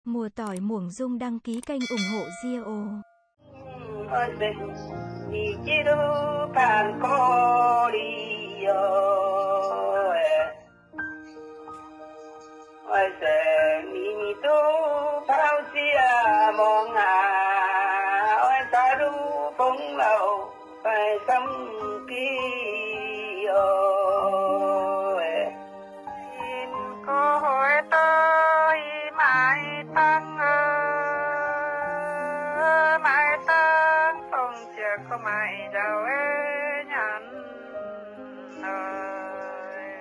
Mùa tỏi muỗng dung đăng ký kênh ủng hộ Dio. Cô hỏi tôi mãi tăng mãi tăng phong chưa có mãi đâu nhận ơi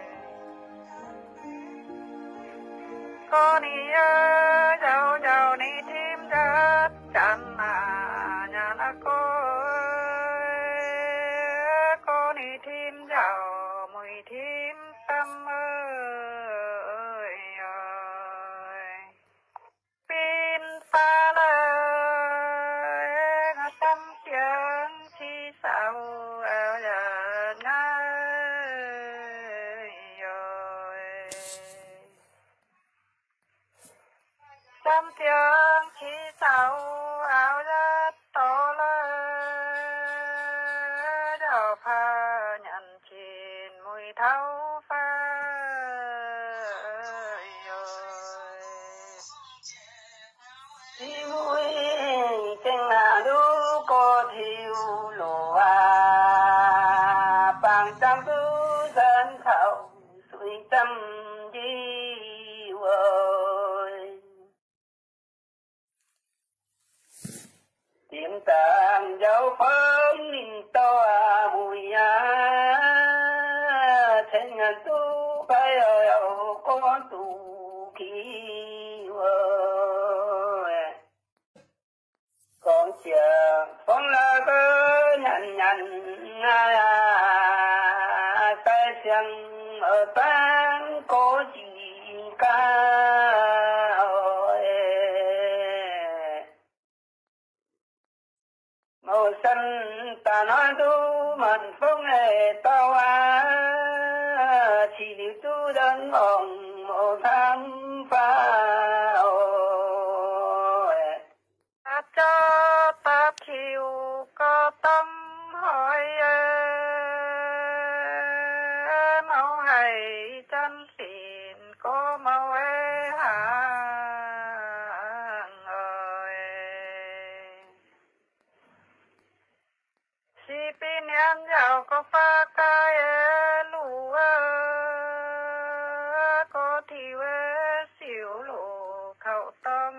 cô đi giàu giàu đi thêm rất chẳng mà nhà là cô đi thêm giàu mùi thêm tâm ơi pin pha lời ngã tâm tiếng chi sao ở giờ nơi tâm tiếng chi sao áo rất to lời đào pha nhận chín mùi thấu pha thì mùi chừng là đu có thiêu lùa bằng trăm đu dân khẩu suy tâm đi ơi tiếng tàn dấu phấn mình to mùi thế ngàn tu phải ở có tu kỳ ơi con chờ phong là cơ nhận nhận tay xem ở tan có gì cả màu xanh ta nói tu mình phong này tao chỉ điều tu đơn mong màu tham phá cho ta chịu có tâm hỏi màu hay chân xin có màu hàng ơi si pin nhân giàu có pha cái lũ có thiêu xỉu lũ khẩu tông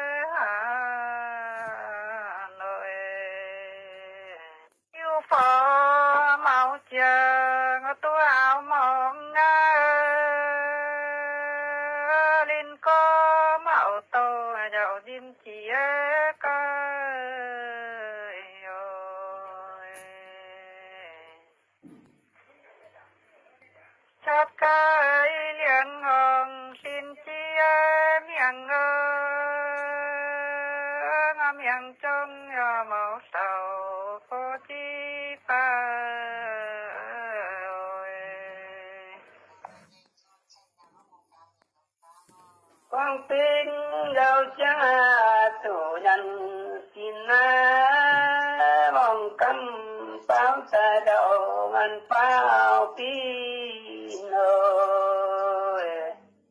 phò màu chờ tôi áo mong lên có màu tô giàu diêm chỉ coi chát cây liền ngon xin chi miệng miệng trong màu sầu có chi con tin đâu cha chủ nhân xin mong căm báo ta đầu ngàn phao pin ơi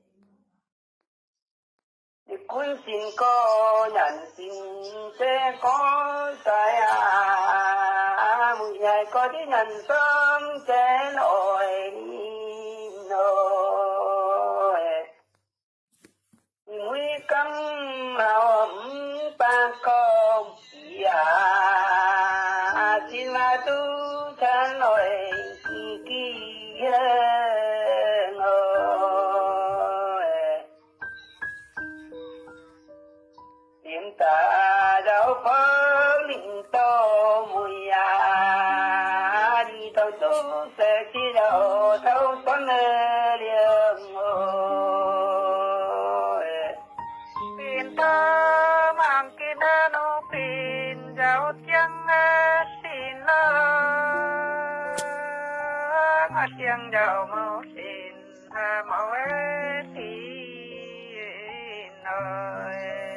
thì cũng xin có nhận xin sẽ có sai mùi ngày có đi nhận sớm sẽ nổi mùi căm màu ấm ba công xin là tu cha nổi kỳ tiếng ta giáo phấn định tô mùi đi tàu tu sẽ chi đầu thâu xuân liêng pin tơ mang kia nô pin giáo tiếng xin ngắt tiếng giáo màu xin màu xin ơi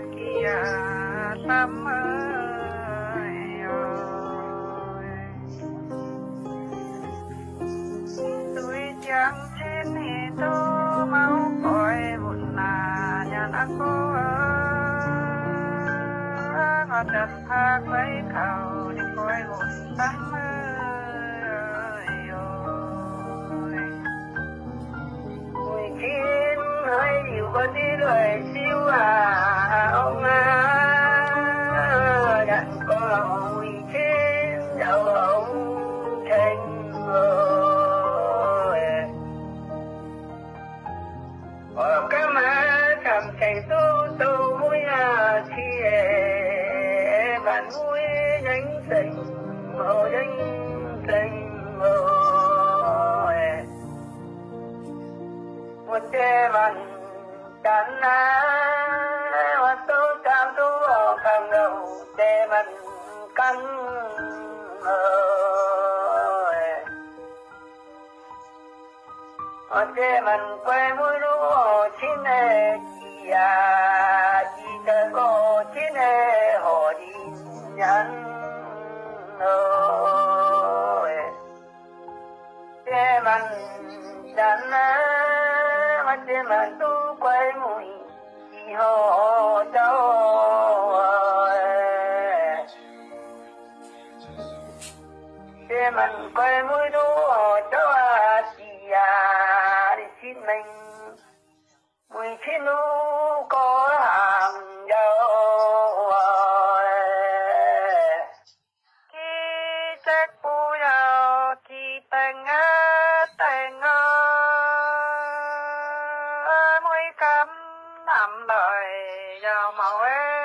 kia tâm ơi tôi chẳng xin thì tôi mau coi buồn là nhà nó cô ngọt đập thác lấy khẩu đi coi buồn tâm ơi mùi chín hơi nhiều có đi đời siêu ông đặng có mùi chín đầu ông thành ở cái má cầm chạy tu mũi thì bạn mũi nhánh xanh màu nhánh xanh một chế bạn cắn và tôi cảm tu ở cầm đầu chế bạn cắn ở chế bạn quay mũi lúa chín này chỉ cần có chín này họ đi nhắn chế bạn chán mà chế bạn tu quay mũi chỉ họ cháu chế bạn quay mũi lúa cháu chỉ đi xin mình mùi chín nu có hàng dâu khi chắc bù nhau thì tình mùi cắm nằm đời vào màu